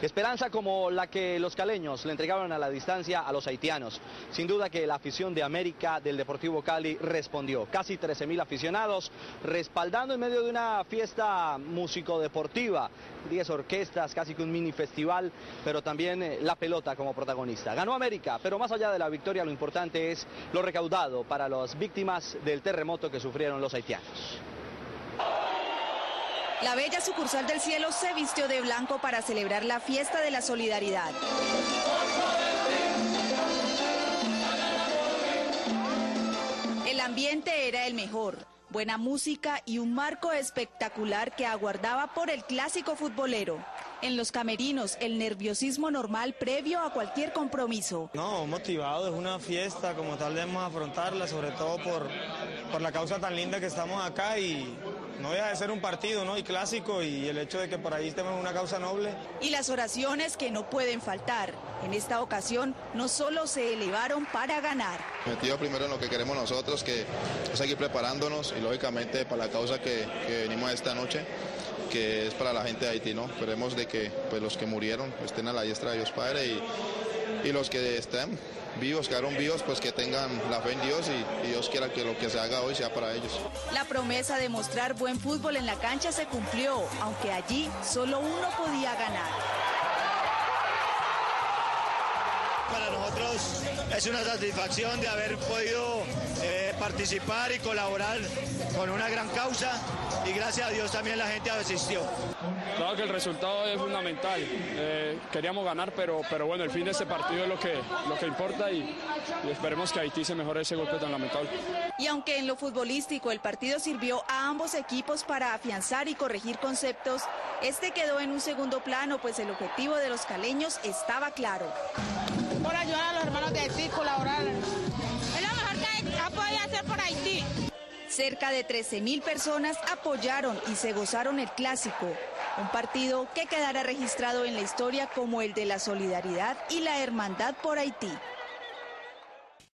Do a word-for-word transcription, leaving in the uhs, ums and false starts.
Esperanza como la que los caleños le entregaron a la distancia a los haitianos. Sin duda que la afición de América del Deportivo Cali respondió. Casi trece mil aficionados respaldando en medio de una fiesta músico-deportiva. diez orquestas, casi que un mini festival, pero también eh, la pelota como protagonista. Ganó América, pero más allá de la victoria lo importante es lo recaudado para las víctimas del terremoto que sufrieron los haitianos. La bella sucursal del Cielo se vistió de blanco para celebrar la fiesta de la solidaridad. El ambiente era el mejor, buena música y un marco espectacular que aguardaba por el clásico futbolero. En los camerinos, el nerviosismo normal previo a cualquier compromiso. No, motivado, es una fiesta, como tal debemos afrontarla, sobre todo por, por la causa tan linda que estamos acá y no deja de ser un partido, ¿no? Y clásico, y el hecho de que por ahí estemos una causa noble. Y las oraciones que no pueden faltar. En esta ocasión no solo se elevaron para ganar. Metido primero en lo que queremos nosotros, que es seguir preparándonos y lógicamente para la causa que, que venimos esta noche, que es para la gente de Haití, ¿no? Esperemos de que pues, los que murieron estén a la diestra de Dios Padre y, y los que estén vivos, quedaron vivos, pues que tengan la fe en Dios y, y Dios quiera que lo que se haga hoy sea para ellos. La promesa de mostrar buen fútbol en la cancha se cumplió, aunque allí solo uno podía ganar. Para nosotros es una satisfacción de haber podido eh, participar y colaborar con una gran causa y gracias a Dios también la gente asistió. Claro que el resultado es fundamental, eh, queríamos ganar, pero, pero bueno, el fin de este partido es lo que, lo que importa y, y esperemos que Haití se mejore ese golpe tan lamentable. Y aunque en lo futbolístico el partido sirvió a ambos equipos para afianzar y corregir conceptos, este quedó en un segundo plano, pues el objetivo de los caleños estaba claro. Por ayudar a los hermanos de Haití, colaborar. Es lo mejor que ha podido hacer por Haití. Cerca de trece mil personas apoyaron y se gozaron el clásico, un partido que quedará registrado en la historia como el de la solidaridad y la hermandad por Haití.